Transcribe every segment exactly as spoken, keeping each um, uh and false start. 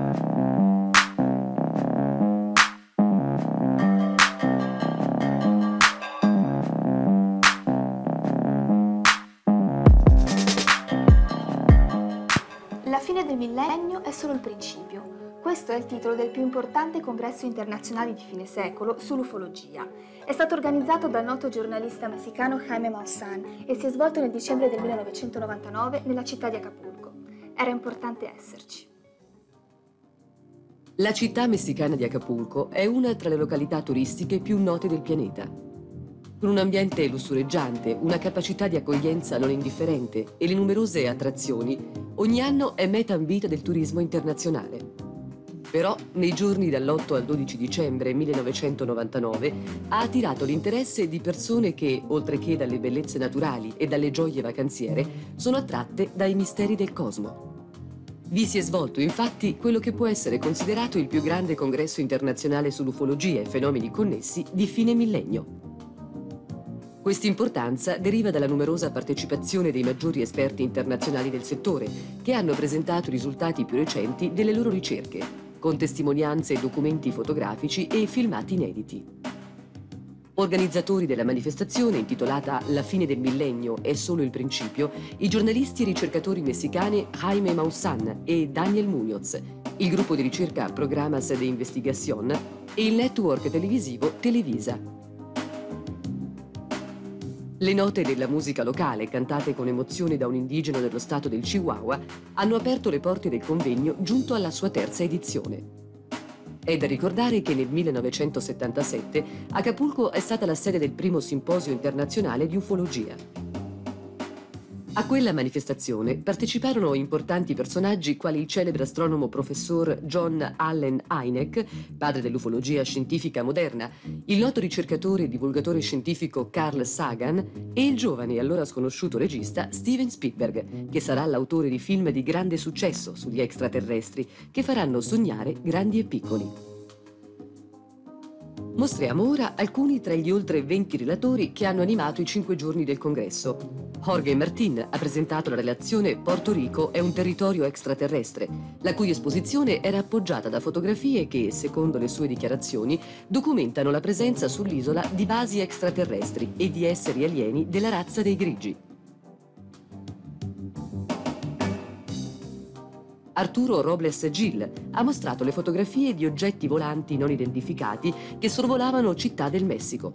La fine del millennio è solo il principio. Questo è il titolo del più importante congresso internazionale di fine secolo sull'ufologia. È stato organizzato dal noto giornalista messicano Jaime Maussan e si è svolto nel dicembre del millenovecentonovantanove nella città di Acapulco. Era importante esserci. La città messicana di Acapulco è una tra le località turistiche più note del pianeta. Con un ambiente lussureggiante, una capacità di accoglienza non indifferente e le numerose attrazioni, ogni anno è meta ambita del turismo internazionale. Però, nei giorni dall'otto al dodici dicembre millenovecentonovantanove, ha attirato l'interesse di persone che, oltre che dalle bellezze naturali e dalle gioie vacanziere, sono attratte dai misteri del cosmo. Vi si è svolto, infatti, quello che può essere considerato il più grande congresso internazionale sull'ufologia e fenomeni connessi di fine millennio. Quest'importanza deriva dalla numerosa partecipazione dei maggiori esperti internazionali del settore, che hanno presentato i risultati più recenti delle loro ricerche, con testimonianze e documenti fotografici e filmati inediti. Organizzatori della manifestazione, intitolata La fine del millennio è solo il principio, i giornalisti e ricercatori messicani Jaime Maussan e Daniel Muñoz, il gruppo di ricerca Programas de Investigación e il network televisivo Televisa. Le note della musica locale, cantate con emozione da un indigeno dello stato del Chihuahua, hanno aperto le porte del convegno giunto alla sua terza edizione. È da ricordare che nel millenovecentosettantasette Acapulco è stata la sede del primo simposio internazionale di ufologia. A quella manifestazione parteciparono importanti personaggi quali il celebre astronomo professor John Allen Hynek, padre dell'ufologia scientifica moderna, il noto ricercatore e divulgatore scientifico Carl Sagan e il giovane e allora sconosciuto regista Steven Spielberg, che sarà l'autore di film di grande successo sugli extraterrestri che faranno sognare grandi e piccoli. Mostriamo ora alcuni tra gli oltre venti relatori che hanno animato i cinque giorni del congresso. Jorge Martín ha presentato la relazione Porto Rico è un territorio extraterrestre, la cui esposizione era appoggiata da fotografie che, secondo le sue dichiarazioni, documentano la presenza sull'isola di basi extraterrestri e di esseri alieni della razza dei grigi. Arturo Robles Gil ha mostrato le fotografie di oggetti volanti non identificati che sorvolavano Città del Messico.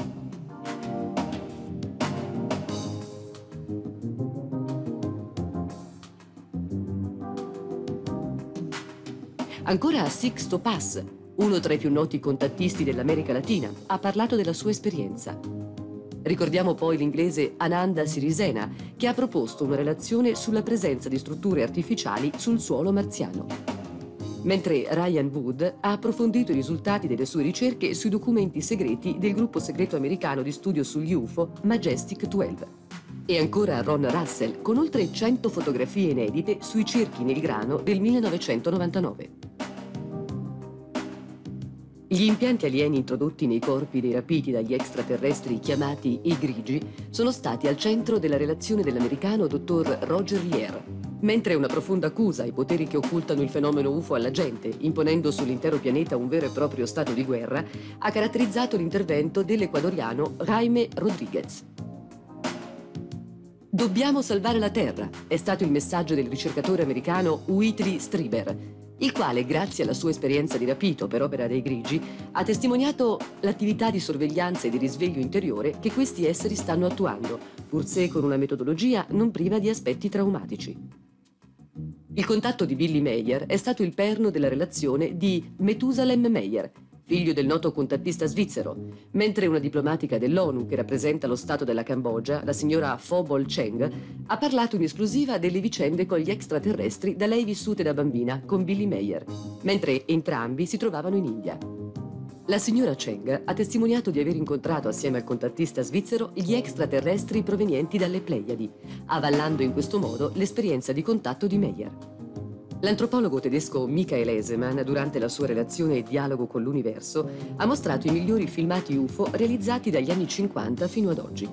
Ancora Sixto Paz, uno tra i più noti contattisti dell'America Latina, ha parlato della sua esperienza. Ricordiamo poi l'inglese Ananda Sirisena, che ha proposto una relazione sulla presenza di strutture artificiali sul suolo marziano. Mentre Ryan Wood ha approfondito i risultati delle sue ricerche sui documenti segreti del gruppo segreto americano di studio sugli U F O Majestic dodici. E ancora Ron Russell, con oltre cento fotografie inedite sui cerchi nel grano del millenovecentonovantanove. Gli impianti alieni introdotti nei corpi dei rapiti dagli extraterrestri chiamati i grigi sono stati al centro della relazione dell'americano dottor Roger Lear, mentre una profonda accusa ai poteri che occultano il fenomeno U F O alla gente, imponendo sull'intero pianeta un vero e proprio stato di guerra, ha caratterizzato l'intervento dell'ecuadoriano Jaime Rodríguez. Dobbiamo salvare la Terra, è stato il messaggio del ricercatore americano Whitley Strieber, il quale, grazie alla sua esperienza di rapito per opera dei grigi, ha testimoniato l'attività di sorveglianza e di risveglio interiore che questi esseri stanno attuando, pur se con una metodologia non priva di aspetti traumatici. Il contatto di Billy Meyer è stato il perno della relazione di Methusalem Meyer, figlio del noto contattista svizzero, mentre una diplomatica dell'ONU che rappresenta lo Stato della Cambogia, la signora Pho Bol Cheng, ha parlato in esclusiva delle vicende con gli extraterrestri da lei vissute da bambina con Billy Meyer, mentre entrambi si trovavano in India. La signora Cheng ha testimoniato di aver incontrato assieme al contattista svizzero gli extraterrestri provenienti dalle Pleiadi, avallando in questo modo l'esperienza di contatto di Meyer. L'antropologo tedesco Michael Esemann, durante la sua relazione Dialogo con l'universo, ha mostrato i migliori filmati U F O realizzati dagli anni cinquanta fino ad oggi.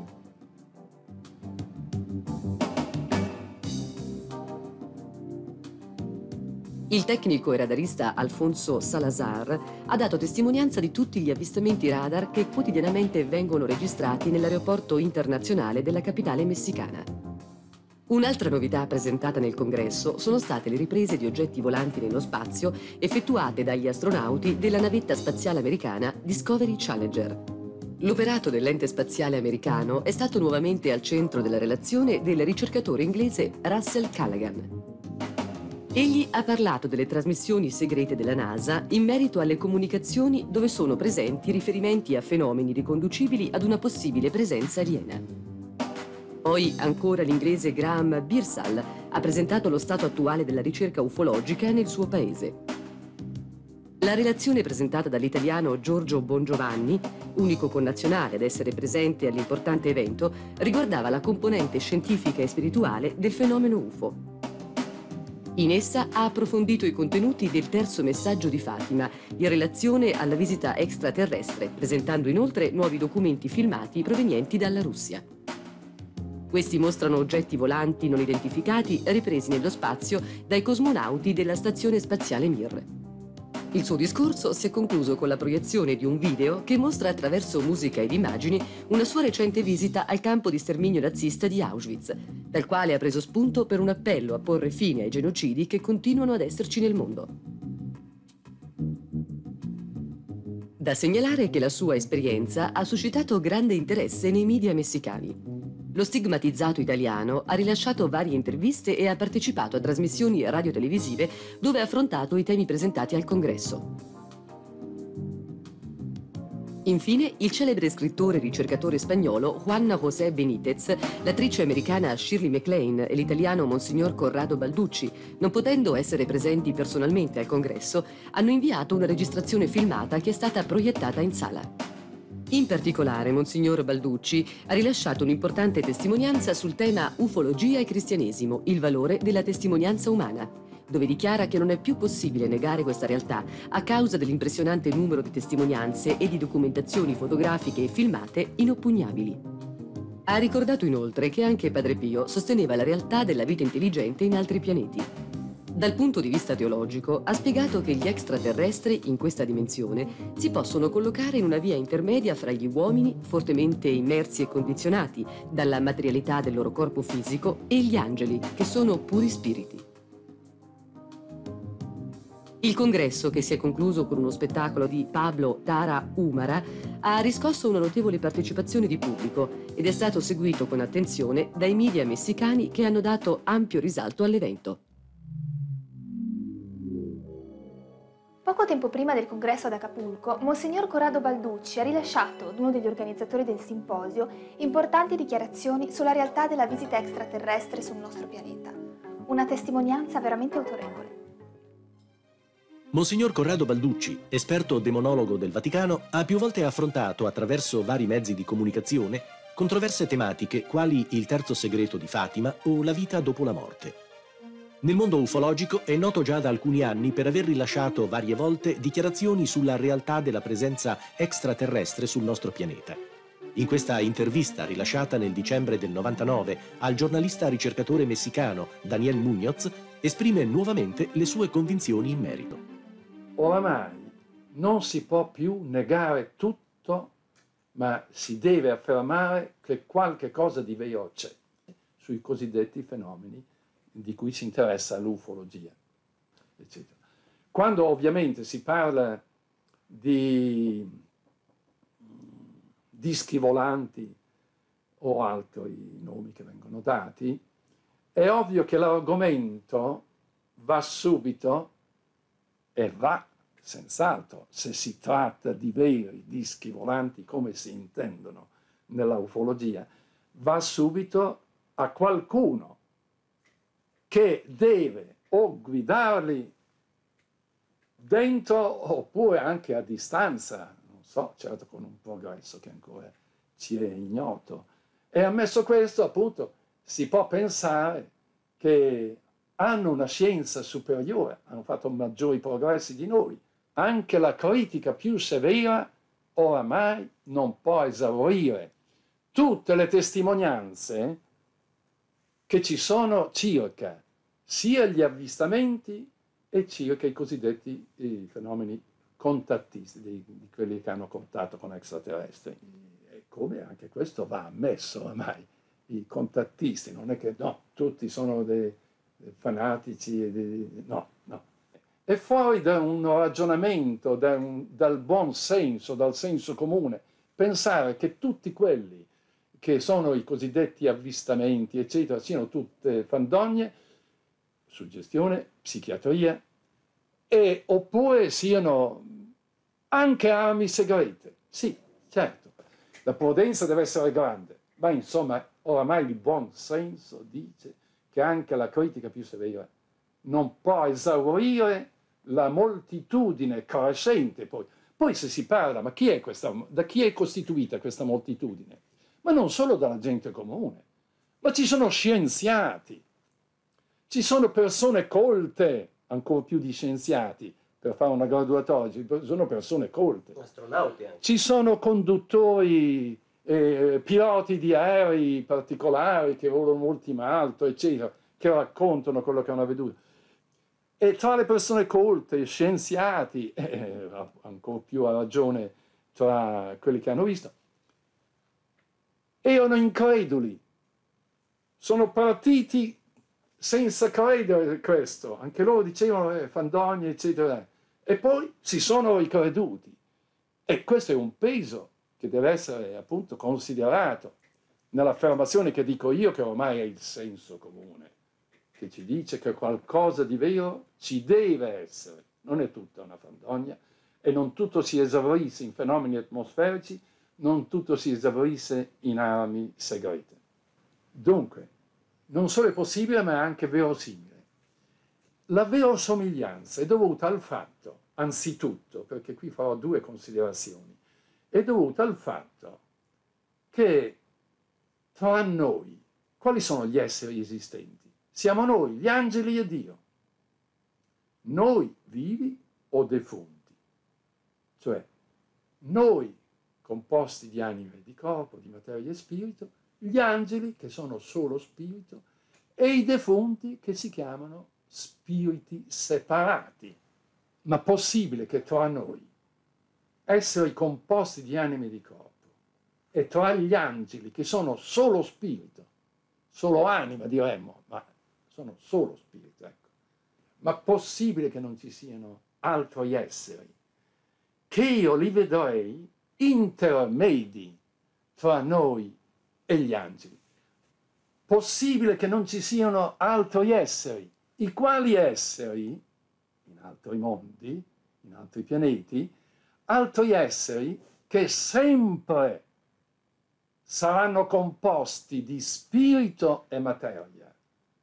Il tecnico e radarista Alfonso Salazar ha dato testimonianza di tutti gli avvistamenti radar che quotidianamente vengono registrati nell'aeroporto internazionale della capitale messicana. Un'altra novità presentata nel congresso sono state le riprese di oggetti volanti nello spazio effettuate dagli astronauti della navetta spaziale americana Discovery Challenger. L'operato dell'ente spaziale americano è stato nuovamente al centro della relazione del ricercatore inglese Russell Callaghan. Egli ha parlato delle trasmissioni segrete della NASA in merito alle comunicazioni dove sono presenti riferimenti a fenomeni riconducibili ad una possibile presenza aliena. Poi ancora l'inglese Graham Birsall ha presentato lo stato attuale della ricerca ufologica nel suo paese. La relazione presentata dall'italiano Giorgio Bongiovanni, unico connazionale ad essere presente all'importante evento, riguardava la componente scientifica e spirituale del fenomeno U F O. In essa ha approfondito i contenuti del terzo messaggio di Fatima in relazione alla visita extraterrestre, presentando inoltre nuovi documenti filmati provenienti dalla Russia. Questi mostrano oggetti volanti non identificati ripresi nello spazio dai cosmonauti della stazione spaziale Mir. Il suo discorso si è concluso con la proiezione di un video che mostra attraverso musica ed immagini una sua recente visita al campo di sterminio nazista di Auschwitz, dal quale ha preso spunto per un appello a porre fine ai genocidi che continuano ad esserci nel mondo. Da segnalare che la sua esperienza ha suscitato grande interesse nei media messicani. Lo stigmatizzato italiano ha rilasciato varie interviste e ha partecipato a trasmissioni radiotelevisive dove ha affrontato i temi presentati al congresso. Infine, il celebre scrittore e ricercatore spagnolo Juan José Benítez, l'attrice americana Shirley MacLaine e l'italiano Monsignor Corrado Balducci, non potendo essere presenti personalmente al congresso, hanno inviato una registrazione filmata che è stata proiettata in sala. In particolare, Monsignor Balducci ha rilasciato un'importante testimonianza sul tema ufologia e cristianesimo, il valore della testimonianza umana, dove dichiara che non è più possibile negare questa realtà a causa dell'impressionante numero di testimonianze e di documentazioni fotografiche e filmate inoppugnabili. Ha ricordato inoltre che anche Padre Pio sosteneva la realtà della vita intelligente in altri pianeti. Dal punto di vista teologico, ha spiegato che gli extraterrestri in questa dimensione si possono collocare in una via intermedia fra gli uomini, fortemente immersi e condizionati dalla materialità del loro corpo fisico, e gli angeli, che sono puri spiriti. Il congresso, che si è concluso con uno spettacolo di Pablo Tara Umara, ha riscosso una notevole partecipazione di pubblico ed è stato seguito con attenzione dai media messicani che hanno dato ampio risalto all'evento. Poco tempo prima del congresso ad Acapulco, Monsignor Corrado Balducci ha rilasciato ad uno degli organizzatori del simposio importanti dichiarazioni sulla realtà della visita extraterrestre sul nostro pianeta. Una testimonianza veramente autorevole. Monsignor Corrado Balducci, esperto demonologo del Vaticano, ha più volte affrontato attraverso vari mezzi di comunicazione controverse tematiche quali il terzo segreto di Fatima o la vita dopo la morte. Nel mondo ufologico è noto già da alcuni anni per aver rilasciato varie volte dichiarazioni sulla realtà della presenza extraterrestre sul nostro pianeta. In questa intervista rilasciata nel dicembre del novantanove al giornalista ricercatore messicano Daniel Muñoz, esprime nuovamente le sue convinzioni in merito. Oramai non si può più negare tutto, ma si deve affermare che qualche cosa di vero c'è sui cosiddetti fenomeni di cui si interessa l'ufologia, eccetera. Quando ovviamente si parla di dischi volanti o altri nomi che vengono dati, è ovvio che l'argomento va subito, e va senz'altro, se si tratta di veri dischi volanti come si intendono nella ufologia, va subito a qualcuno che deve o guidarli dentro oppure anche a distanza, non so, certo con un progresso che ancora ci è ignoto. E ammesso questo, appunto, si può pensare che hanno una scienza superiore, hanno fatto maggiori progressi di noi. Anche la critica più severa oramai non può esaurire tutte le testimonianze che ci sono circa sia gli avvistamenti e circa i cosiddetti i fenomeni contattisti, di, di quelli che hanno contatto con extraterrestri. E come anche questo va ammesso ormai, i contattisti, non è che no, tutti sono dei, dei fanatici, dei, no, no. È fuori da un ragionamento, da un, dal buon senso, dal senso comune, pensare che tutti quelli che sono i cosiddetti avvistamenti, eccetera, siano tutte fandonie, suggestione, psichiatria, e, oppure siano anche armi segrete. Sì, certo, la prudenza deve essere grande, ma insomma oramai il buon senso dice che anche la critica più severa non può esaurire la moltitudine crescente. Poi, poi se si parla, ma chi è questa, da chi è costituita questa moltitudine? Ma non solo dalla gente comune, ma ci sono scienziati, ci sono persone colte, ancora più di scienziati, per fare una graduatoria, ci sono persone colte. Astronauti anche. Ci sono conduttori, eh, piloti di aerei particolari che volano molto in alto, eccetera, che raccontano quello che hanno veduto. E tra le persone colte, scienziati, eh, ancora più a ragione tra quelli che hanno visto, erano increduli, sono partiti senza credere questo, anche loro dicevano eh, fandonie, eccetera, e poi si sono ricreduti. E questo è un peso che deve essere appunto considerato nell'affermazione che dico io, che ormai è il senso comune, che ci dice che qualcosa di vero ci deve essere, non è tutta una fandonia, e non tutto si esaurisse in fenomeni atmosferici, non tutto si esaurisse in armi segrete. Dunque, non solo è possibile, ma è anche verosimile. La verosomiglianza è dovuta al fatto, anzitutto, perché qui farò due considerazioni, è dovuta al fatto che tra noi, quali sono gli esseri esistenti? Siamo noi, gli angeli e Dio. Noi vivi o defunti. Cioè, noi composti di anima e di corpo, di materia e spirito, gli angeli che sono solo spirito e i defunti che si chiamano spiriti separati. Ma possibile che tra noi, esseri composti di anima e di corpo, e tra gli angeli che sono solo spirito, solo anima diremmo, ma sono solo spirito, ecco, ma possibile che non ci siano altri esseri, che io li vedrei intermedi tra noi e gli angeli? Possibile che non ci siano altri esseri, i quali esseri, in altri mondi, in altri pianeti, altri esseri che sempre saranno composti di spirito e materia,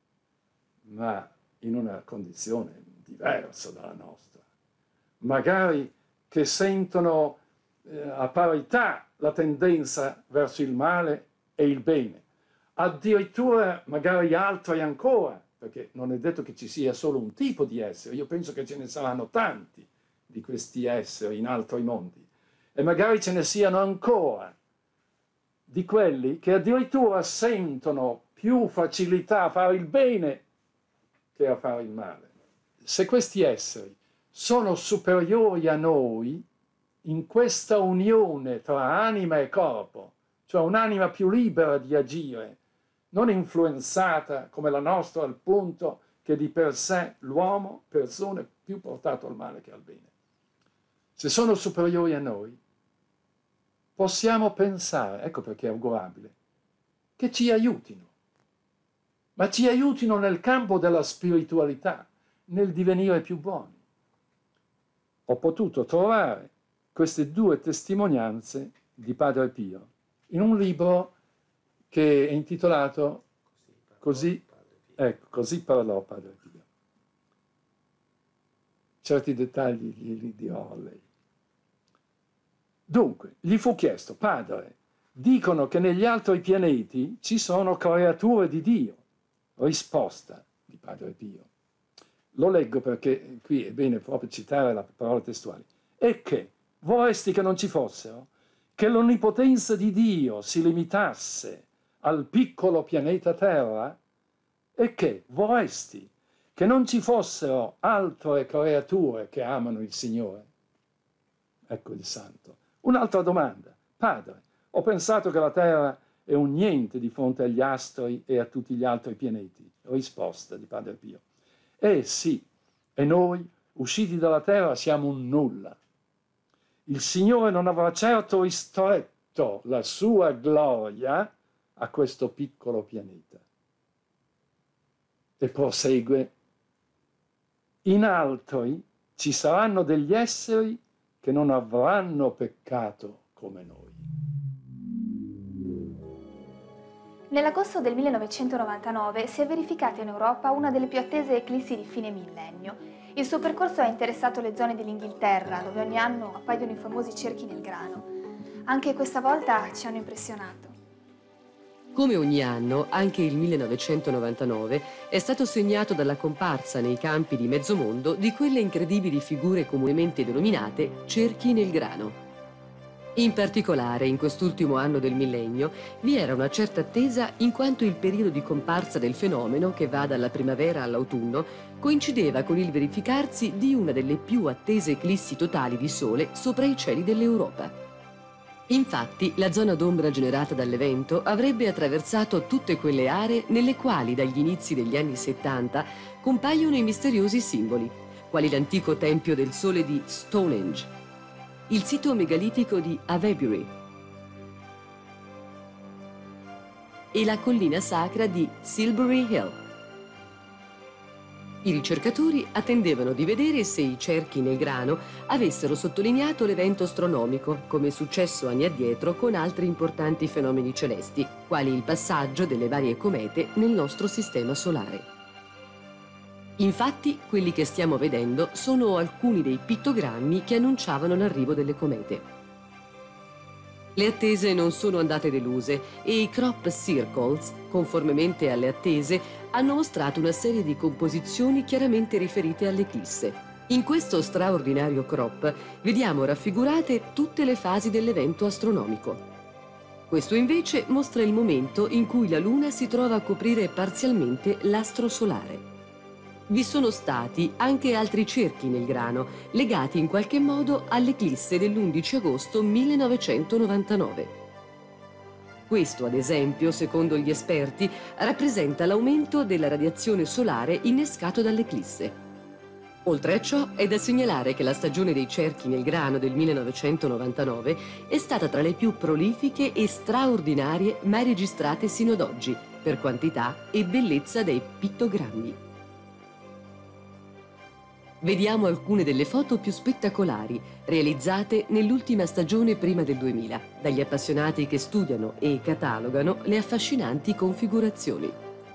ma in una condizione diversa dalla nostra. Magari che sentono eh, a parità la tendenza verso il male e il bene. Addirittura magari altri ancora, perché non è detto che ci sia solo un tipo di essere, io penso che ce ne saranno tanti di questi esseri in altri mondi, e magari ce ne siano ancora di quelli che addirittura sentono più facilità a fare il bene che a fare il male. Se questi esseri sono superiori a noi in questa unione tra anima e corpo, cioè un'anima più libera di agire, non influenzata come la nostra al punto che di per sé l'uomo, persona, è più portato al male che al bene. Se sono superiori a noi, possiamo pensare, ecco perché è augurabile, che ci aiutino, ma ci aiutino nel campo della spiritualità, nel divenire più buoni. Ho potuto trovare queste due testimonianze di Padre Pio in un libro che è intitolato Così, ecco, così parlò Padre Pio. Certi dettagli li dirò a lei. Dunque, gli fu chiesto: padre, dicono che negli altri pianeti ci sono creature di Dio. Risposta di Padre Pio. Lo leggo perché qui è bene proprio citare la parola testuale. E che vorresti che non ci fossero? Che l'onnipotenza di Dio si limitasse al piccolo pianeta Terra? E che vorresti che non ci fossero altre creature che amano il Signore? Ecco il santo. Un'altra domanda. Padre, ho pensato che la Terra è un niente di fronte agli astri e a tutti gli altri pianeti. Risposta di Padre Pio. Eh sì, e noi, usciti dalla Terra, siamo un nulla. Il Signore non avrà certo ristretto la sua gloria a questo piccolo pianeta. E prosegue. In altri ci saranno degli esseri che non avranno peccato come noi. Nell'agosto del millenovecentonovantanove si è verificata in Europa una delle più attese eclissi di fine millennio. Il suo percorso ha interessato le zone dell'Inghilterra, dove ogni anno appaiono i famosi cerchi nel grano. Anche questa volta ci hanno impressionato. Come ogni anno, anche il millenovecentonovantanove è stato segnato dalla comparsa nei campi di mezzo mondo di quelle incredibili figure comunemente denominate cerchi nel grano. In particolare, in quest'ultimo anno del millennio, vi era una certa attesa in quanto il periodo di comparsa del fenomeno, che va dalla primavera all'autunno, coincideva con il verificarsi di una delle più attese eclissi totali di sole sopra i cieli dell'Europa. Infatti, la zona d'ombra generata dall'evento avrebbe attraversato tutte quelle aree nelle quali dagli inizi degli anni settanta compaiono i misteriosi simboli, quali l'antico tempio del sole di Stonehenge, il sito megalitico di Avebury e la collina sacra di Silbury Hill. I ricercatori attendevano di vedere se i cerchi nel grano avessero sottolineato l'evento astronomico, come è successo anni addietro con altri importanti fenomeni celesti, quali il passaggio delle varie comete nel nostro sistema solare. Infatti, quelli che stiamo vedendo sono alcuni dei pittogrammi che annunciavano l'arrivo delle comete. Le attese non sono andate deluse e i crop circles, conformemente alle attese, hanno mostrato una serie di composizioni chiaramente riferite all'eclisse. In questo straordinario crop vediamo raffigurate tutte le fasi dell'evento astronomico. Questo invece mostra il momento in cui la Luna si trova a coprire parzialmente l'astro solare. Vi sono stati anche altri cerchi nel grano, legati in qualche modo all'eclisse dell'undici agosto millenovecentonovantanove. Questo, ad esempio, secondo gli esperti, rappresenta l'aumento della radiazione solare innescato dall'eclisse. Oltre a ciò, è da segnalare che la stagione dei cerchi nel grano del millenovecentonovantanove è stata tra le più prolifiche e straordinarie mai registrate sino ad oggi, per quantità e bellezza dei pittogrammi. Vediamo alcune delle foto più spettacolari, realizzate nell'ultima stagione prima del duemila, dagli appassionati che studiano e catalogano le affascinanti configurazioni.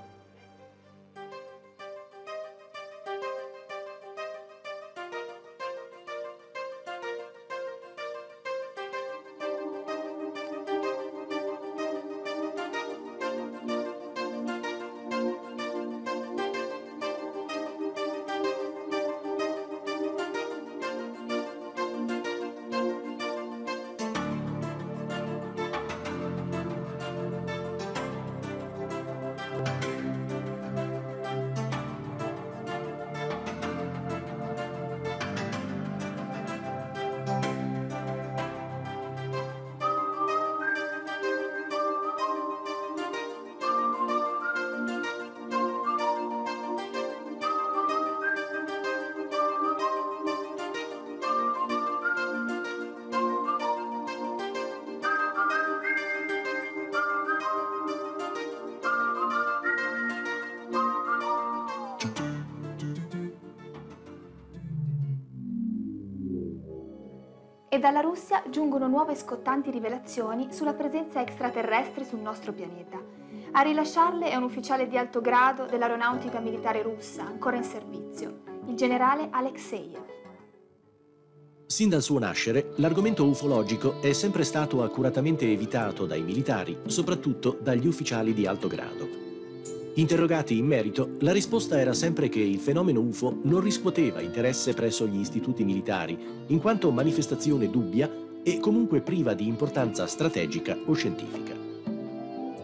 E dalla Russia giungono nuove e scottanti rivelazioni sulla presenza extraterrestre sul nostro pianeta. A rilasciarle è un ufficiale di alto grado dell'aeronautica militare russa, ancora in servizio, il generale Alexeyev. Sin dal suo nascere, l'argomento ufologico è sempre stato accuratamente evitato dai militari, soprattutto dagli ufficiali di alto grado. Interrogati in merito, la risposta era sempre che il fenomeno U F O non riscuoteva interesse presso gli istituti militari, in quanto manifestazione dubbia e comunque priva di importanza strategica o scientifica.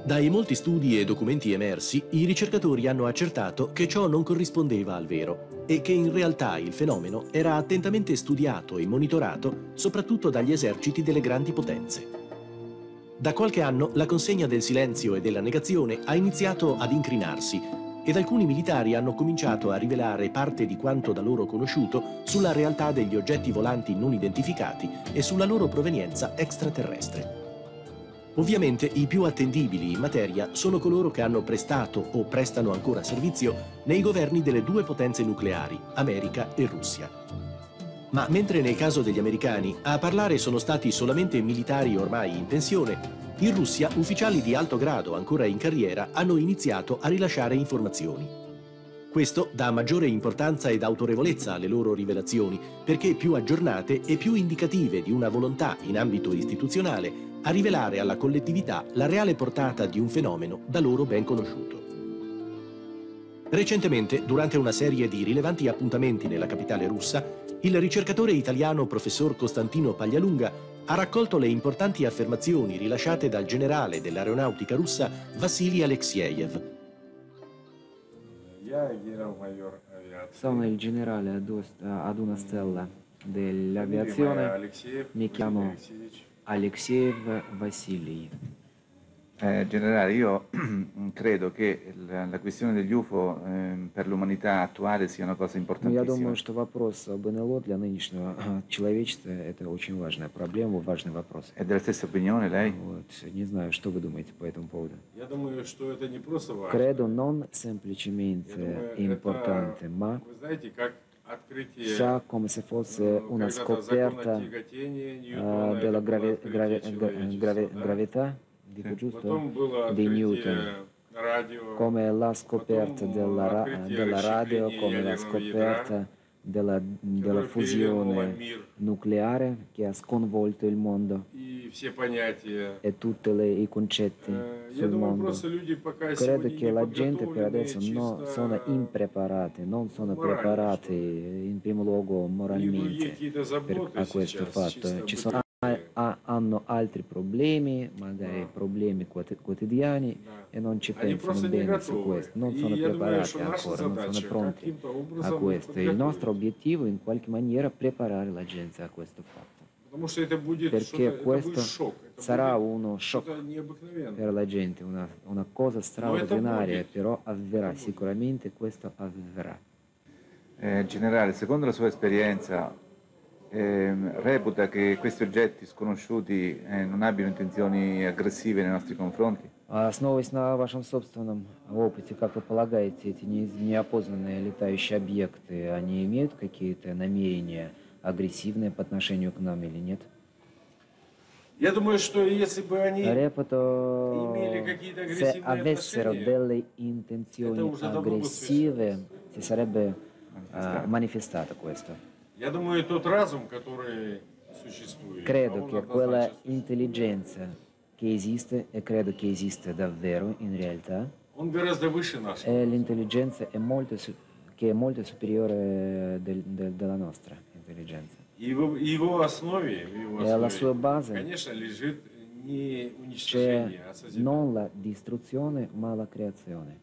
Dai molti studi e documenti emersi, i ricercatori hanno accertato che ciò non corrispondeva al vero e che in realtà il fenomeno era attentamente studiato e monitorato soprattutto dagli eserciti delle grandi potenze. Da qualche anno la consegna del silenzio e della negazione ha iniziato ad incrinarsi ed alcuni militari hanno cominciato a rivelare parte di quanto da loro conosciuto sulla realtà degli oggetti volanti non identificati e sulla loro provenienza extraterrestre. Ovviamente i più attendibili in materia sono coloro che hanno prestato o prestano ancora servizio nei governi delle due potenze nucleari, America e Russia. Ma mentre nel caso degli americani a parlare sono stati solamente militari ormai in pensione, in Russia ufficiali di alto grado ancora in carriera hanno iniziato a rilasciare informazioni. Questo dà maggiore importanza ed autorevolezza alle loro rivelazioni perché più aggiornate e più indicative di una volontà in ambito istituzionale a rivelare alla collettività la reale portata di un fenomeno da loro ben conosciuto. Recentemente, durante una serie di rilevanti appuntamenti nella capitale russa, il ricercatore italiano professor Costantino Paglialunga ha raccolto le importanti affermazioni rilasciate dal generale dell'aeronautica russa Vassili Alexeyev. Sono il generale ad una stella dell'aviazione, mi chiamo Alexeyev Vassili. Eh, generale, io credo che la, la questione degli U F O eh, per l'umanità attuale sia una cosa Я importantissima. думаю, что вопрос об эн эл о для нынешнего человечества – это очень важная проблема, важный вопрос. È della stessa opinione lei? Вот. Не знаю, что вы думаете по этому поводу. Я думаю, что это не просто важно. Credo non semplicemente Я думаю, importante, это, ma вы знаете, как открытие, sa come se fosse ну, una когда-то scoperta закона тяготения eh, Ньютона, della это было gravi- открытие gravi- человечества, gravi- да? gravità, dico giusto? Потом было Di Newton. открытие радио, Come la scoperta потом della, ra- открытие della radio, расщепления come la ядерного scoperta ядра, della, della которое перевернуло fusione мир, nucleare che ha sconvolto il mondo и все понятия. e tutti i concetti Э, Я sul думаю, mondo. просто люди пока Credo сегодня che не la gente per подготовлены adesso no- чисто sono impreparati, non sono morально, preparati что in primo luogo у них другие moralmente какие-то per, заботы a questo сейчас, fatto. чисто Ci sono, бытовые. ha- hanno altri problemi, magari Ah. problemi quoti- quotidiani Да. e non ci Они pensano просто не bene su готовы. questo, non И sono я думаю, preparati что наша ancora, non sono задача pronti каким-то a образом questo. Il nostro подготовить. obiettivo in qualche maniera è preparare la gente a questo fatto, Потому что это будет perché что-то, это будет questo шок. Это sarà будет uno shock что-то необыкновенное. per la gente, una, una cosa straordinaria, будет. però avverrà, будет. sicuramente questo avverrà. Eh, generale, secondo la sua esperienza, ehm, reputa che questi oggetti sconosciuti eh, non abbiano intenzioni aggressive nei nostri confronti? А основываясь на вашем собственном опыте, как вы полагаете, эти не- неопознанные летающие объекты, они имеют какие-то намерения агрессивные по отношению к нам или нет? Я думаю, что если бы они Reputo имели какие-то se aggressive avessero отношения, delle это intenzioni уже давно бы aggressive, si sarebbe Manifestato. eh, manifestato questo. я думаю, тот разум, который существует, а Credo он che однозначно quella существует. intelligenza che esiste, e credo che esiste davvero in realtà, Он гораздо выше нашего. è l'intelligenza è molto su- che è molto superiore del- del- della nostra intelligenza. И в его основе, в его E alla основе, sua base конечно, лежит не c'è уничтожение, а созидание. non la distruzione ma la creazione.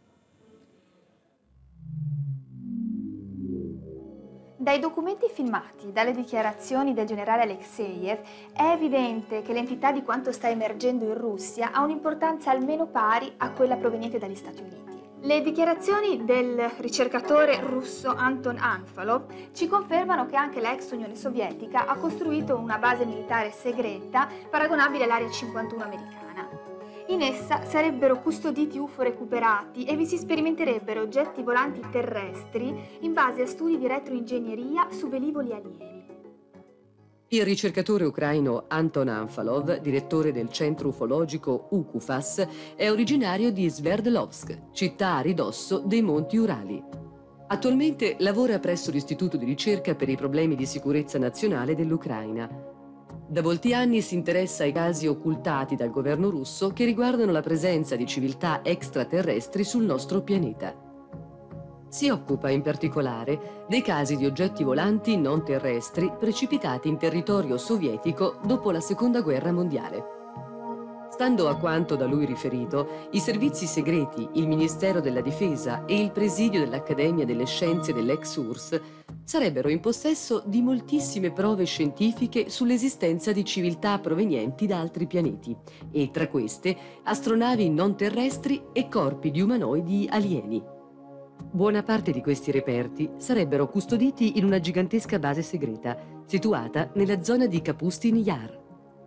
Dai documenti filmati, dalle dichiarazioni del generale Alexeyev, è evidente che l'entità di quanto sta emergendo in Russia ha un'importanza almeno pari a quella proveniente dagli Stati Uniti. Le dichiarazioni del ricercatore russo Anton Anfalov ci confermano che anche la ex Unione Sovietica ha costruito una base militare segreta paragonabile all'Area cinquantuno americana. In essa sarebbero custoditi U F O recuperati e vi si sperimenterebbero oggetti volanti terrestri in base a studi di retroingegneria su velivoli alieni. Il ricercatore ucraino Anton Anfalov, direttore del centro ufologico U K U F A S, è originario di Sverdlovsk, città a ridosso dei Monti Urali. Attualmente lavora presso l'Istituto di ricerca per i problemi di sicurezza nazionale dell'Ucraina. Da molti anni si interessa ai casi occultati dal governo russo che riguardano la presenza di civiltà extraterrestri sul nostro pianeta. Si occupa in particolare dei casi di oggetti volanti non terrestri precipitati in territorio sovietico dopo la Seconda Guerra Mondiale. Stando a quanto da lui riferito, i servizi segreti, il Ministero della Difesa e il presidio dell'Accademia delle Scienze dell'ex U R S S sarebbero in possesso di moltissime prove scientifiche sull'esistenza di civiltà provenienti da altri pianeti e, tra queste, astronavi non terrestri e corpi di umanoidi alieni. Buona parte di questi reperti sarebbero custoditi in una gigantesca base segreta situata nella zona di Kapustin Yar.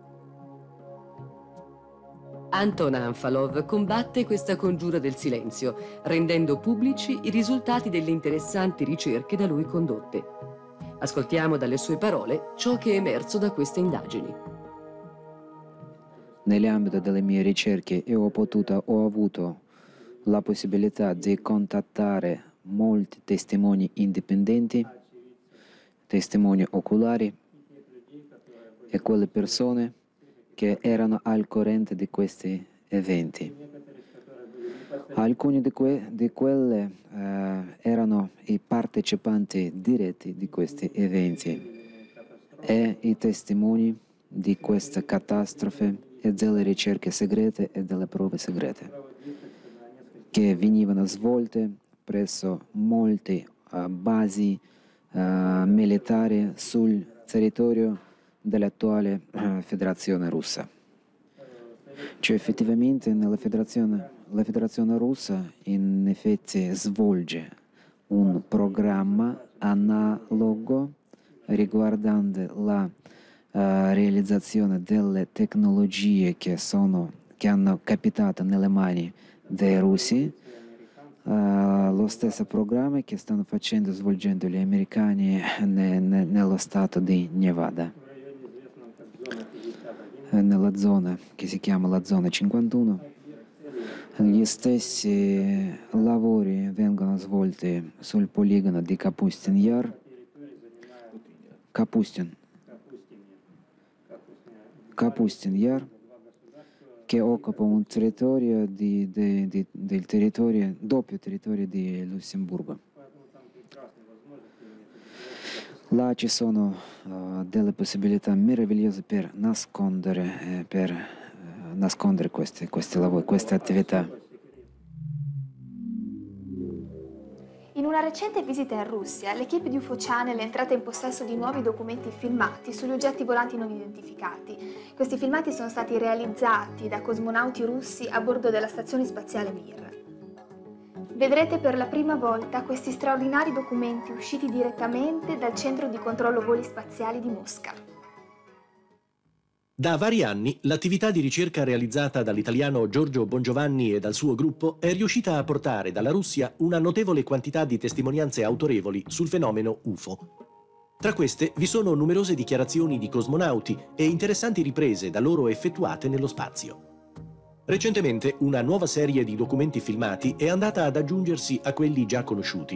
Anton Anfalov combatte questa congiura del silenzio, rendendo pubblici i risultati delle interessanti ricerche da lui condotte. Ascoltiamo dalle sue parole ciò che è emerso da queste indagini. Nell'ambito delle mie ricerche ho potuto, ho avuto la possibilità di contattare molti testimoni indipendenti, testimoni oculari e quelle persone che erano al corrente di questi eventi. Alcuni di, que di quelle eh, erano i partecipanti diretti di questi eventi e i testimoni di questa catastrofe e delle ricerche segrete e delle prove segrete che venivano svolte presso molte uh, basi uh, militari sul territorio dell'attuale uh, Federazione Russa. Cioè effettivamente nella Federazione, la Federazione Russa in effetti svolge un programma analogo riguardante la uh, realizzazione delle tecnologie che, sono, che hanno capitato nelle mani dei russi, uh, lo stesso programma che stanno facendo, svolgendo gli americani ne, ne, nello stato di Nevada, nella zona che si chiama la zona cinquantuno. Gli stessi lavori vengono svolti sul poligono di Kapustin Yar, Kapustin, Kapustin Yar, che occupa un territorio di, di, di, del territorio, doppio territorio di Lussemburgo. Là ci sono uh, delle possibilità meravigliose per nascondere, eh, per, uh, nascondere questi, questi lavori, queste attività. In una recente visita in Russia, l'equipe di U F O Channel è entrata in possesso di nuovi documenti filmati sugli oggetti volanti non identificati. Questi filmati sono stati realizzati da cosmonauti russi a bordo della stazione spaziale Mir. Vedrete per la prima volta questi straordinari documenti usciti direttamente dal Centro di Controllo Voli Spaziali di Mosca. Da vari anni l'attività di ricerca realizzata dall'italiano Giorgio Bongiovanni e dal suo gruppo è riuscita a portare dalla Russia una notevole quantità di testimonianze autorevoli sul fenomeno U F O. Tra queste vi sono numerose dichiarazioni di cosmonauti e interessanti riprese da loro effettuate nello spazio. Recentemente una nuova serie di documenti filmati è andata ad aggiungersi a quelli già conosciuti.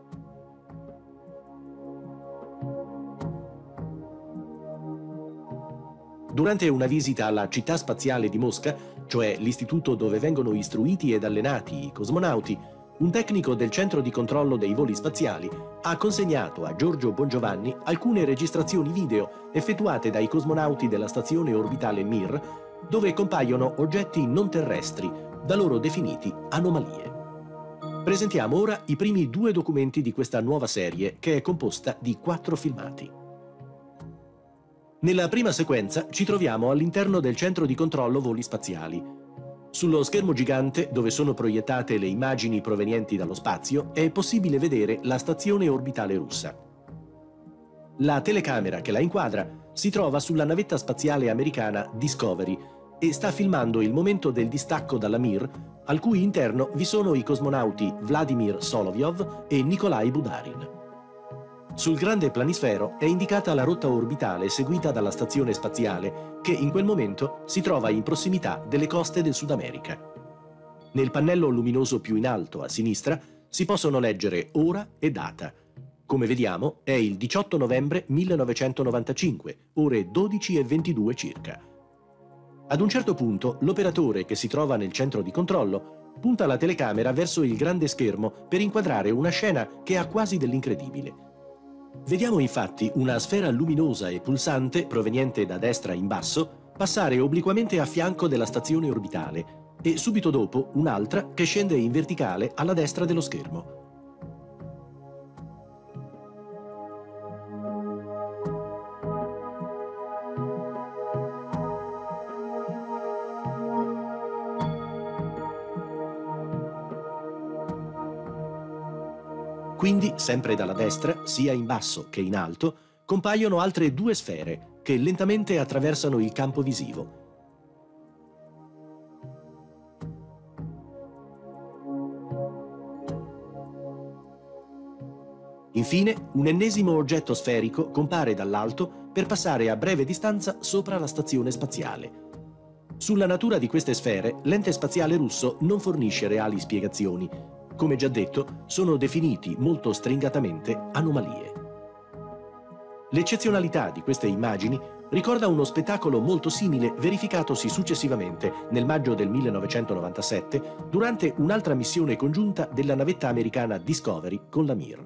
Durante una visita alla città spaziale di Mosca, cioè l'istituto dove vengono istruiti ed allenati i cosmonauti, un tecnico del centro di controllo dei voli spaziali ha consegnato a Giorgio Bongiovanni alcune registrazioni video effettuate dai cosmonauti della stazione orbitale Mir, dove compaiono oggetti non terrestri, da loro definiti anomalie. Presentiamo ora i primi due documenti di questa nuova serie, che è composta di quattro filmati. Nella prima sequenza ci troviamo all'interno del centro di controllo voli spaziali. Sullo schermo gigante, dove sono proiettate le immagini provenienti dallo spazio, è possibile vedere la stazione orbitale russa. La telecamera che la inquadra si trova sulla navetta spaziale americana Discovery e sta filmando il momento del distacco dalla Mir, al cui interno vi sono i cosmonauti Vladimir Solovyov e Nikolai Budarin. Sul grande planisfero è indicata la rotta orbitale seguita dalla stazione spaziale, che in quel momento si trova in prossimità delle coste del Sud America. Nel pannello luminoso più in alto a sinistra si possono leggere ora e data. Come vediamo è il diciotto novembre millenovecentonovantacinque, ore dodici e ventidue circa. Ad un certo punto l'operatore che si trova nel centro di controllo punta la telecamera verso il grande schermo per inquadrare una scena che ha quasi dell'incredibile. Vediamo infatti una sfera luminosa e pulsante proveniente da destra in basso passare obliquamente a fianco della stazione orbitale e subito dopo un'altra che scende in verticale alla destra dello schermo. Quindi, sempre dalla destra, sia in basso che in alto, compaiono altre due sfere che lentamente attraversano il campo visivo. Infine, un ennesimo oggetto sferico compare dall'alto per passare a breve distanza sopra la stazione spaziale. Sulla natura di queste sfere, l'ente spaziale russo non fornisce reali spiegazioni. Come già detto, sono definiti molto stringatamente anomalie. L'eccezionalità di queste immagini ricorda uno spettacolo molto simile verificatosi successivamente nel maggio del millenovecentonovantasette durante un'altra missione congiunta della navetta americana Discovery con la Mir.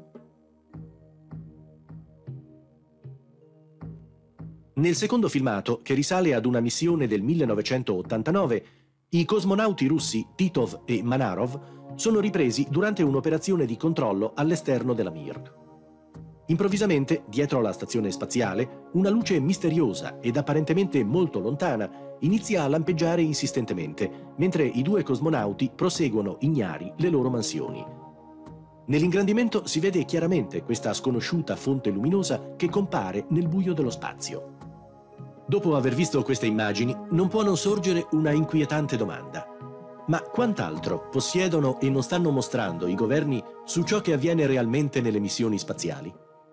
Nel secondo filmato, che risale ad una missione del millenovecentottantanove, i cosmonauti russi Titov e Manarov sono ripresi durante un'operazione di controllo all'esterno della Mir. Improvvisamente, dietro la stazione spaziale, una luce misteriosa ed apparentemente molto lontana inizia a lampeggiare insistentemente, mentre i due cosmonauti proseguono ignari le loro mansioni. Nell'ingrandimento si vede chiaramente questa sconosciuta fonte luminosa che compare nel buio dello spazio. Dopo aver visto queste immagini, non può non sorgere una inquietante domanda. Ma quant'altro possiedono e non stanno mostrando i governi su ciò che avviene realmente nelle missioni spaziali?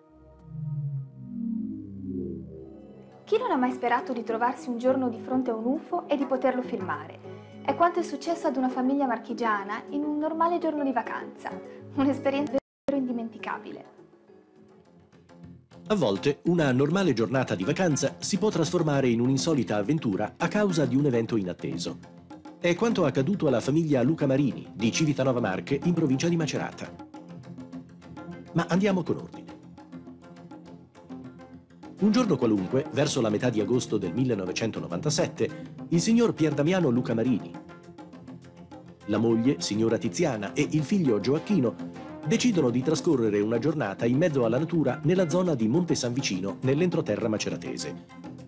Chi non ha mai sperato di trovarsi un giorno di fronte a un U F O e di poterlo filmare? È quanto è successo ad una famiglia marchigiana in un normale giorno di vacanza. Un'esperienza davvero indimenticabile. A volte una normale giornata di vacanza si può trasformare in un'insolita avventura a causa di un evento inatteso. È quanto accaduto alla famiglia Luca Marini di Civitanova Marche in provincia di Macerata. Ma andiamo con ordine. Un giorno qualunque, verso la metà di agosto del millenovecentonovantasette, il signor Pier Damiano Luca Marini, la moglie, signora Tiziana, e il figlio Gioacchino decidono di trascorrere una giornata in mezzo alla natura nella zona di Monte San Vicino, nell'entroterra maceratese.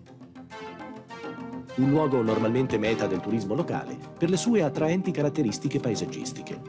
Un luogo normalmente meta del turismo locale per le sue attraenti caratteristiche paesaggistiche.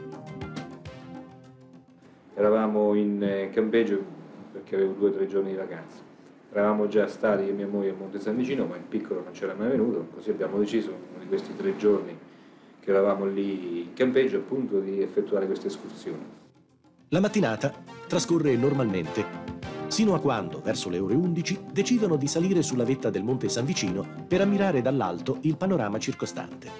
Eravamo in campeggio perché avevo due o tre giorni di vacanza. Eravamo già stati io e mia moglie a Monte San Vicino, ma il piccolo non c'era mai venuto, così abbiamo deciso, uno di questi tre giorni che eravamo lì in campeggio, appunto, di effettuare questa escursione. La mattinata trascorre normalmente, sino a quando, verso le ore undici, decidono di salire sulla vetta del Monte San Vicino per ammirare dall'alto il panorama circostante.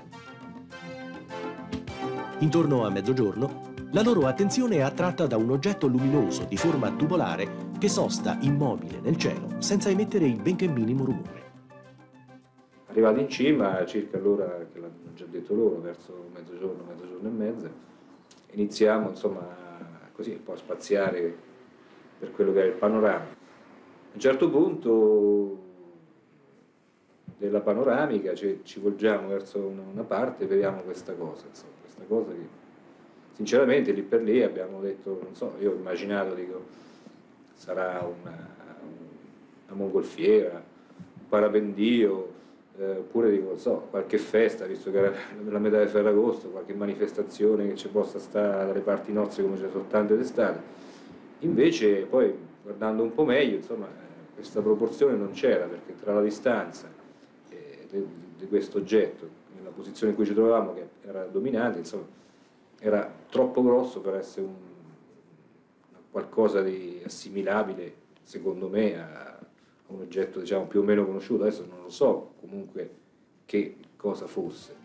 Intorno a mezzogiorno, la loro attenzione è attratta da un oggetto luminoso di forma tubolare che sosta immobile nel cielo senza emettere il benché minimo rumore. Arrivati in cima, circa l'ora che l'hanno già detto loro, verso mezzogiorno, mezzogiorno e mezza, iniziamo insomma così un po' a spaziare per quello che era il panorama. A un certo punto della panoramica ci, ci volgiamo verso una, una parte e vediamo questa cosa, insomma, questa cosa che sinceramente lì per lì abbiamo detto, non so, io ho immaginato, dico, sarà una, una mongolfiera, un parapendio, eh, oppure dico, non so, qualche festa, visto che era la metà di Ferragosto, qualche manifestazione che ci possa stare dalle parti nostre come c'è soltanto d'estate. Invece poi guardando un po' meglio, insomma, questa proporzione non c'era, perché tra la distanza eh, di, di questo oggetto, nella posizione in cui ci trovavamo, che era dominante, insomma, era troppo grosso per essere un, qualcosa di assimilabile, secondo me, a un oggetto, diciamo, più o meno conosciuto. Adesso non lo so comunque che cosa fosse.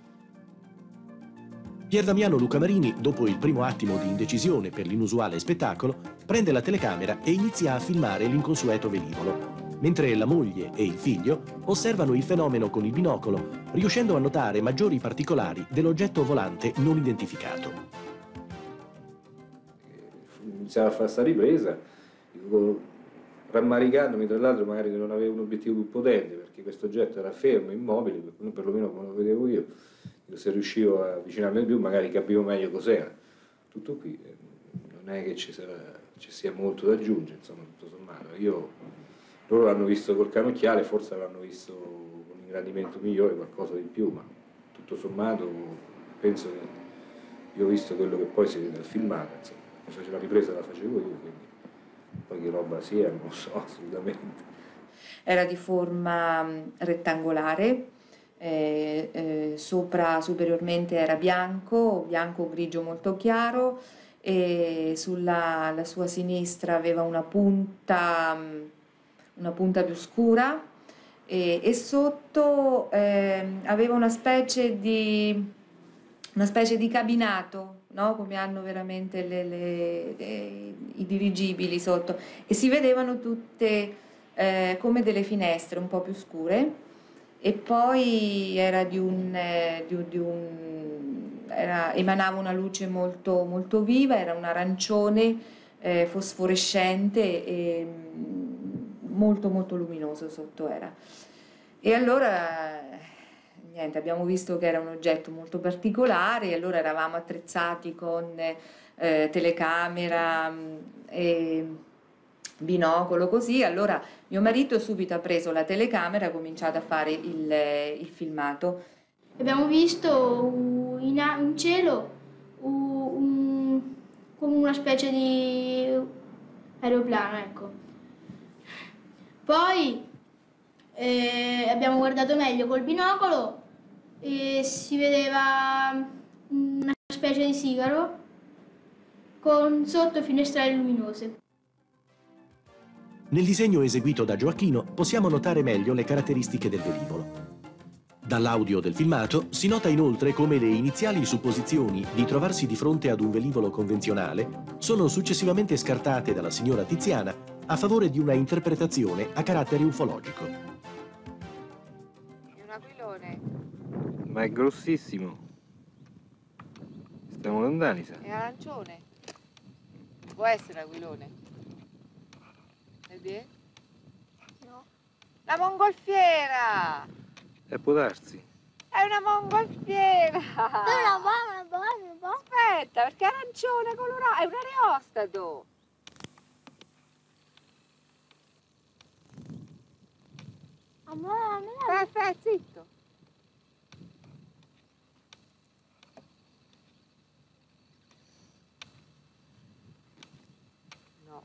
Pier Damiano Luca Marini, dopo il primo attimo di indecisione per l'inusuale spettacolo, prende la telecamera e inizia a filmare l'inconsueto velivolo, mentre la moglie e il figlio osservano il fenomeno con il binocolo, riuscendo a notare maggiori particolari dell'oggetto volante non identificato. Iniziava a fare questa ripresa, dico, rammaricandomi tra l'altro magari che non aveva un obiettivo più potente, perché questo oggetto era fermo, immobile, perlomeno come lo vedevo io, se riuscivo a avvicinarmi di più magari capivo meglio cos'era. Tutto qui, non è che ci, sarà, ci sia molto da aggiungere, insomma, tutto sommato. Io, loro l'hanno visto col canocchiale, forse l'hanno visto con un ingrandimento migliore, qualcosa di più, ma tutto sommato penso che io ho visto quello che poi si vede nel filmato, insomma, mi faceva la ripresa la facevo io, quindi poi che roba sia, non lo so assolutamente. Era di forma rettangolare, eh, eh, sopra superiormente era bianco, bianco grigio molto chiaro, e sulla la sua sinistra aveva una punta, una punta più scura, e, e sotto eh, aveva una specie di, una specie di cabinato, no? Come hanno veramente le, le, le, i dirigibili sotto, e si vedevano tutte eh, come delle finestre un po' più scure, e poi era di un, eh, di, di un era, emanava una luce molto, molto viva, era un arancione eh, fosforescente e molto molto luminoso sotto era. E allora niente, abbiamo visto che era un oggetto molto particolare, e allora eravamo attrezzati con eh, telecamera e binocolo, così. Allora mio marito subito ha preso la telecamera e ha cominciato a fare il, il filmato. Abbiamo visto in, in cielo un, come una specie di aeroplano, ecco. Poi eh, abbiamo guardato meglio col binocolo e si vedeva una specie di sigaro con sotto finestrelle luminose. Nel disegno eseguito da Gioacchino possiamo notare meglio le caratteristiche del velivolo. Dall'audio del filmato si nota inoltre come le iniziali supposizioni di trovarsi di fronte ad un velivolo convenzionale sono successivamente scartate dalla signora Tiziana a favore di una interpretazione a carattere ufologico. È un aquilone. Ma è grossissimo. Stiamo lontani, sa. È arancione. Può essere aquilone. Vedi? No. La mongolfiera! E può darsi. È una mongolfiera! Dove la va? La va? Aspetta, perché è arancione colorato, è un areostato! Aspetta, zitto! No.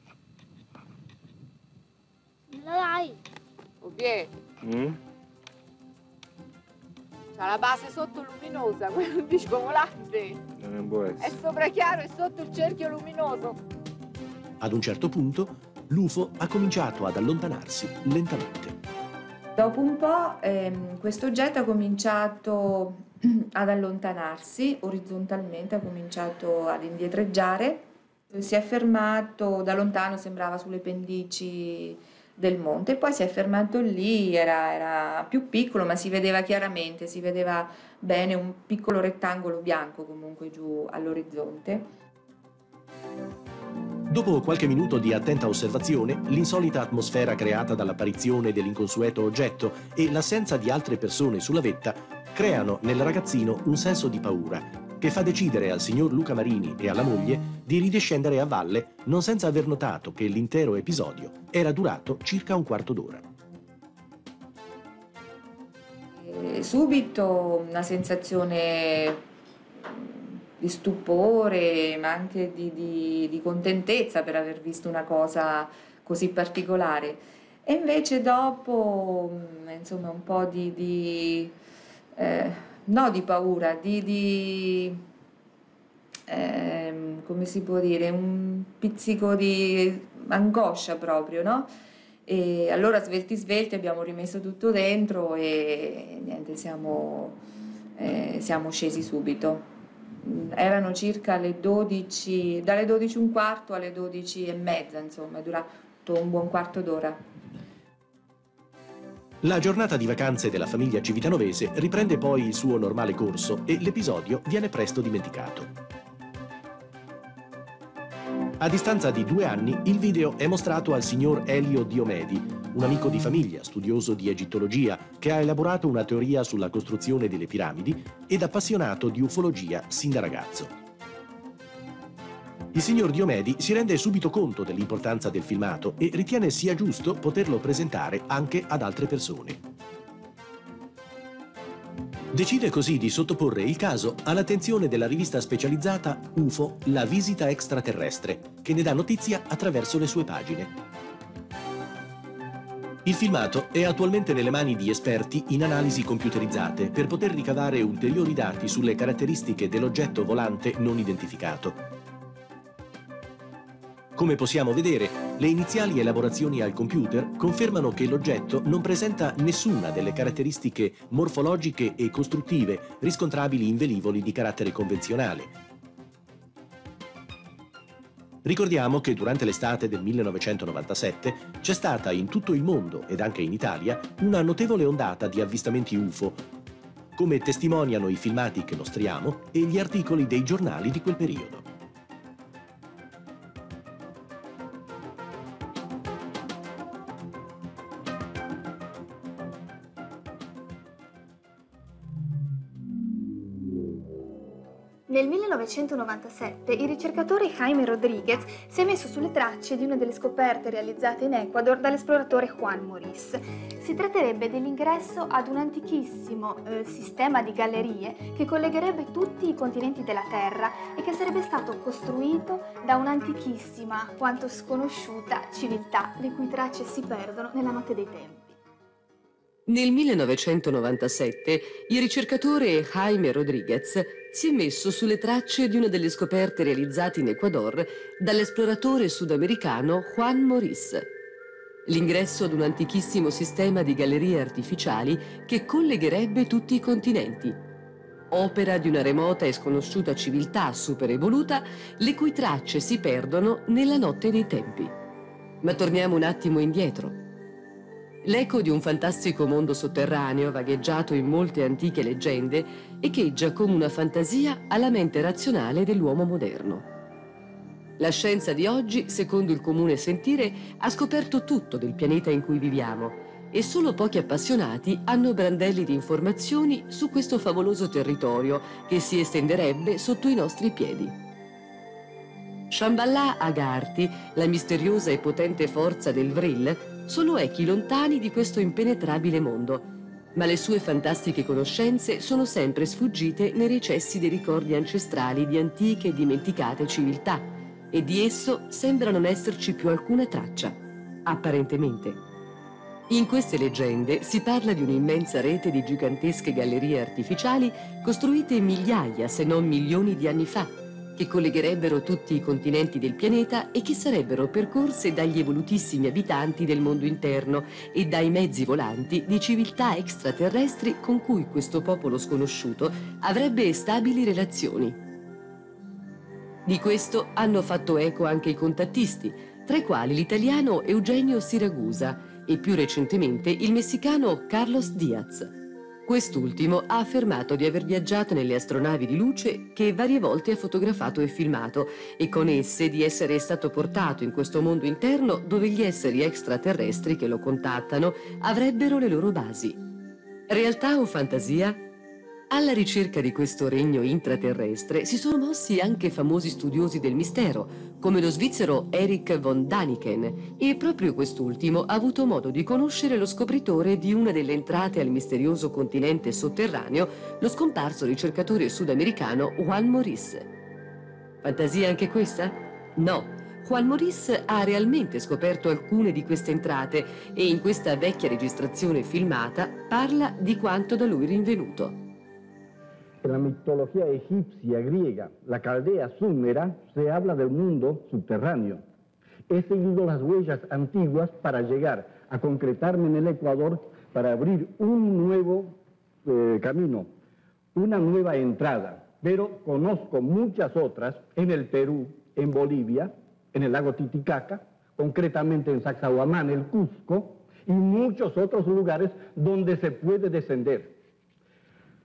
Dai! Ovviamente. Mm? C'ha la base sotto luminosa, quello è un disco volante. Non può essere. È sopra chiaro e sotto il cerchio luminoso. Ad un certo punto, l'U F O ha cominciato ad allontanarsi lentamente. Dopo un po' ehm, questo oggetto ha cominciato ad allontanarsi orizzontalmente, ha cominciato ad indietreggiare, si è fermato da lontano, sembrava sulle pendici del monte, poi si è fermato lì, era, era più piccolo ma si vedeva chiaramente, si vedeva bene un piccolo rettangolo bianco comunque giù all'orizzonte. Dopo qualche minuto di attenta osservazione, l'insolita atmosfera creata dall'apparizione dell'inconsueto oggetto e l'assenza di altre persone sulla vetta creano nel ragazzino un senso di paura che fa decidere al signor Luca Marini e alla moglie di ridescendere a valle non senza aver notato che l'intero episodio era durato circa un quarto d'ora. Subito una sensazione di stupore, ma anche di, di, di contentezza per aver visto una cosa così particolare. E invece dopo, insomma, un po' di, di eh, no di paura, di, di eh, come si può dire, un pizzico di angoscia proprio, no? E allora svelti svelti abbiamo rimesso tutto dentro e niente, siamo, eh, siamo scesi subito. Erano circa le dodici, dalle dodici e un quarto alle dodici e mezza, insomma, è durato un buon quarto d'ora. La giornata di vacanze della famiglia civitanovese riprende poi il suo normale corso e l'episodio viene presto dimenticato. A distanza di due anni, il video è mostrato al signor Elio Diomedi, un amico di famiglia, studioso di egittologia, che ha elaborato una teoria sulla costruzione delle piramidi ed appassionato di ufologia sin da ragazzo. Il signor Diomedi si rende subito conto dell'importanza del filmato e ritiene sia giusto poterlo presentare anche ad altre persone. Decide così di sottoporre il caso all'attenzione della rivista specializzata U F O, La Visita Extraterrestre, che ne dà notizia attraverso le sue pagine. Il filmato è attualmente nelle mani di esperti in analisi computerizzate per poter ricavare ulteriori dati sulle caratteristiche dell'oggetto volante non identificato. Come possiamo vedere, le iniziali elaborazioni al computer confermano che l'oggetto non presenta nessuna delle caratteristiche morfologiche e costruttive riscontrabili in velivoli di carattere convenzionale. Ricordiamo che durante l'estate del millenovecentonovantasette c'è stata in tutto il mondo ed anche in Italia una notevole ondata di avvistamenti U F O, come testimoniano i filmati che mostriamo e gli articoli dei giornali di quel periodo. Nel millenovecentonovantasette il ricercatore Jaime Rodríguez si è messo sulle tracce di una delle scoperte realizzate in Ecuador dall'esploratore Juan Morís. Si tratterebbe dell'ingresso ad un antichissimo eh, sistema di gallerie che collegherebbe tutti i continenti della Terra e che sarebbe stato costruito da un'antichissima quanto sconosciuta civiltà, le cui tracce si perdono nella notte dei tempi. Nel millenovecentonovantasette il ricercatore Jaime Rodríguez si è messo sulle tracce di una delle scoperte realizzate in Ecuador dall'esploratore sudamericano Juan Morís. L'ingresso ad un antichissimo sistema di gallerie artificiali che collegherebbe tutti i continenti. Opera di una remota e sconosciuta civiltà super evoluta, le cui tracce si perdono nella notte dei tempi. Ma torniamo un attimo indietro. L'eco di un fantastico mondo sotterraneo vagheggiato in molte antiche leggende echeggia come una fantasia alla mente razionale dell'uomo moderno. La scienza di oggi, secondo il comune sentire, ha scoperto tutto del pianeta in cui viviamo e solo pochi appassionati hanno brandelli di informazioni su questo favoloso territorio che si estenderebbe sotto i nostri piedi. Shambhala Agarthi, la misteriosa e potente forza del Vril, sono echi lontani di questo impenetrabile mondo, ma le sue fantastiche conoscenze sono sempre sfuggite nei recessi dei ricordi ancestrali di antiche e dimenticate civiltà, e di esso sembra non esserci più alcuna traccia, apparentemente. In queste leggende si parla di un'immensa rete di gigantesche gallerie artificiali costruite migliaia, se non milioni di anni fa, che collegherebbero tutti i continenti del pianeta e che sarebbero percorse dagli evolutissimi abitanti del mondo interno e dai mezzi volanti di civiltà extraterrestri con cui questo popolo sconosciuto avrebbe stabili relazioni. Di questo hanno fatto eco anche i contattisti, tra i quali l'italiano Eugenio Siragusa e più recentemente il messicano Carlos Díaz. Quest'ultimo ha affermato di aver viaggiato nelle astronavi di luce che varie volte ha fotografato e filmato e con esse di essere stato portato in questo mondo interno dove gli esseri extraterrestri che lo contattano avrebbero le loro basi. Realtà o fantasia? Alla ricerca di questo regno intraterrestre si sono mossi anche famosi studiosi del mistero, come lo svizzero Erich von Daniken, e proprio quest'ultimo ha avuto modo di conoscere lo scopritore di una delle entrate al misterioso continente sotterraneo, lo scomparso ricercatore sudamericano Juan Morís. Fantasia anche questa? No. Juan Morís ha realmente scoperto alcune di queste entrate e in questa vecchia registrazione filmata parla di quanto da lui rinvenuto. En la mitología egipcia, griega, la caldea sumera, se habla del mundo subterráneo. He seguido las huellas antiguas para llegar a concretarme en el Ecuador para abrir un nuevo eh, camino, una nueva entrada. Pero conozco muchas otras en el Perú, en Bolivia, en el lago Titicaca, concretamente en Sacsayhuamán, el Cusco, y muchos otros lugares donde se puede descender.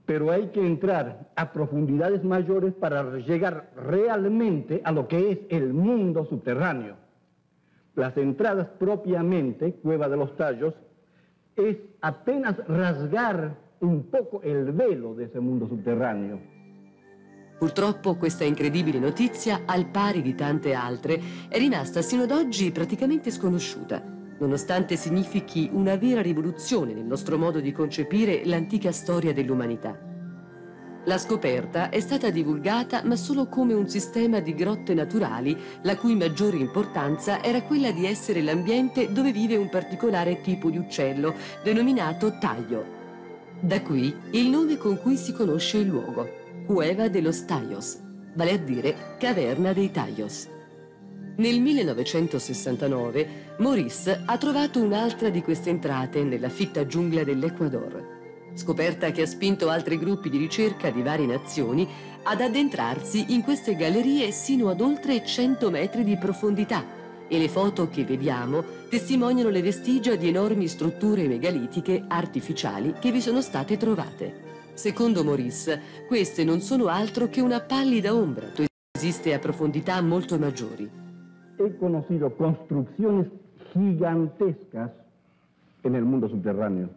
pero hay que entrar a profundidades mayores para llegar realmente a lo que es el mundo subterráneo. Las entradas propiamente, Cueva de los Tallos, es apenas rasgar un poco il velo di ese mondo sotterraneo. Purtroppo questa incredibile notizia, al pari di tante altre, è rimasta sino ad oggi praticamente sconosciuta, nonostante significhi una vera rivoluzione nel nostro modo di concepire l'antica storia dell'umanità. La scoperta è stata divulgata ma solo come un sistema di grotte naturali la cui maggiore importanza era quella di essere l'ambiente dove vive un particolare tipo di uccello denominato taglio. Da qui il nome con cui si conosce il luogo, Cueva de los Tallos, vale a dire Caverna dei Tallos. Nel millenovecentosessantanove Maurice ha trovato un'altra di queste entrate nella fitta giungla dell'Ecuador. Scoperta che ha spinto altri gruppi di ricerca di varie nazioni ad addentrarsi in queste gallerie sino ad oltre cento metri di profondità e le foto che vediamo testimoniano le vestigia di enormi strutture megalitiche artificiali che vi sono state trovate. Secondo Maurice, queste non sono altro che una pallida ombra che esiste a profondità molto maggiori. He conocido construcciones gigantescas en el mundo subterráneo.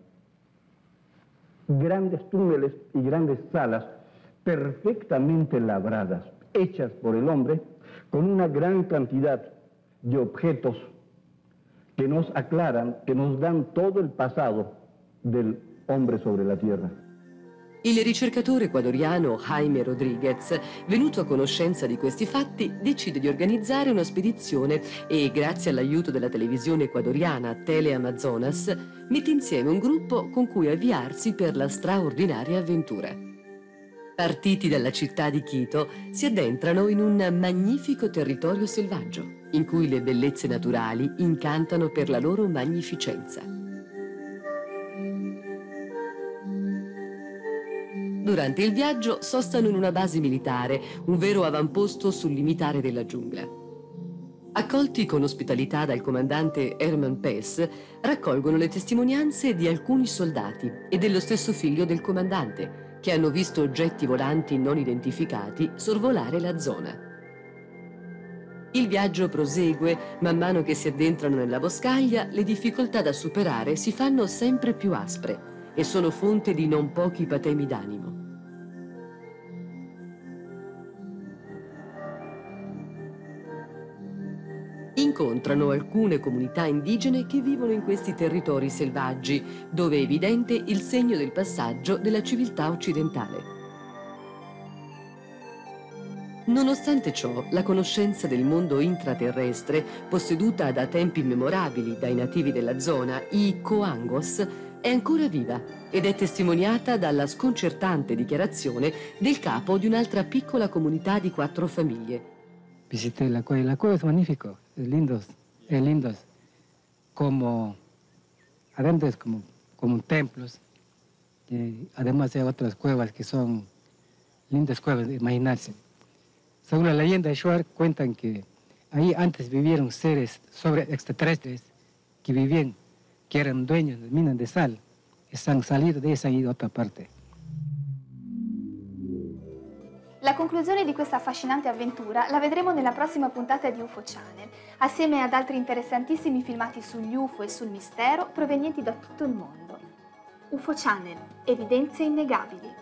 Grandes túneles y grandes salas perfectamente labradas, hechas por el hombre, con una gran cantidad de objetos que nos aclaran, que nos dan todo el pasado del hombre sobre la tierra. Il ricercatore ecuadoriano Jaime Rodriguez, venuto a conoscenza di questi fatti, decide di organizzare una spedizione e, grazie all'aiuto della televisione ecuadoriana Tele Amazonas, mette insieme un gruppo con cui avviarsi per la straordinaria avventura. Partiti dalla città di Quito, si addentrano in un magnifico territorio selvaggio, in cui le bellezze naturali incantano per la loro magnificenza. Durante il viaggio sostano in una base militare, un vero avamposto sul limitare della giungla. Accolti con ospitalità dal comandante Herman Pes, raccolgono le testimonianze di alcuni soldati e dello stesso figlio del comandante, che hanno visto oggetti volanti non identificati sorvolare la zona. Il viaggio prosegue, man mano che si addentrano nella boscaglia, le difficoltà da superare si fanno sempre più aspre e sono fonte di non pochi patemi d'animo. Incontrano alcune comunità indigene che vivono in questi territori selvaggi, dove è evidente il segno del passaggio della civiltà occidentale. Nonostante ciò, la conoscenza del mondo intraterrestre, posseduta da tempi immemorabili dai nativi della zona, i Coangos, è ancora viva ed è testimoniata dalla sconcertante dichiarazione del capo di un'altra piccola comunità di quattro famiglie. Visité la cueva, la cueva es magnífico, es lindo, es lindo, como adentro es como, como templos, y además hay otras cuevas que son lindas cuevas de imaginarse. Según la leyenda de Shuar cuentan que ahí antes vivieron seres sobre extraterrestres que vivían, que eran dueños de minas de sal, y se han salido de esa y de otra parte. La conclusione di questa affascinante avventura la vedremo nella prossima puntata di U F O Channel, assieme ad altri interessantissimi filmati sugli U F O e sul mistero provenienti da tutto il mondo. U F O Channel, evidenze innegabili.